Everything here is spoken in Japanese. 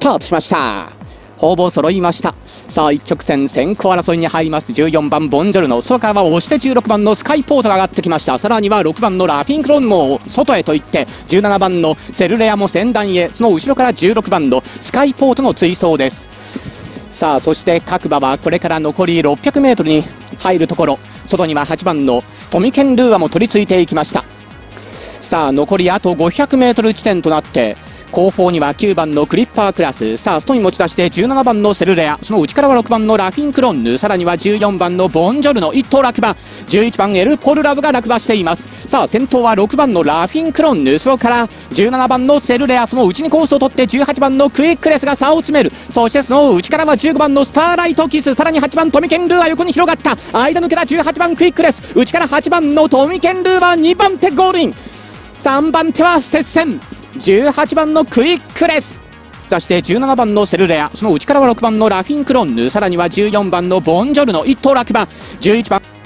タートしました。ほぼ揃いました。さあ一直線先行争いに入ります14番ボンジョルノ、外からは押して16番のスカイポートが上がってきました。さらには6番のラフィンクロンも外へと行って17番のセルレアも先団へ、その後ろから16番のスカイポートの追走です。さあそして各馬はこれから残り 600m に入るところ、外には8番のトミケンルーアも取り付いていきました。さあ残りあと 500m 地点となって後方には9番のクリッパークラス、さあ外に持ち出して17番のセルレア、その内からは6番のラフィンクロンヌ、さらには14番のボンジョルノ、1頭落馬、11番エルポルラブが落馬しています。さあ先頭は6番のラフィンクロンヌ、そこから17番のセルレア、その内にコースを取って18番のクイックレスが差を詰める。そしてその内からは15番のスターライトキス、さらに8番トミケンルーは横に広がった、間抜けた18番クイックレス、内から8番のトミケンルーは2番手ゴールイン、3番手は接戦、18番のクイックレス、そして17番のセルレア、その内からは6番のラフィンクロンヌ、さらには14番のボンジョルノ、1頭落馬、11番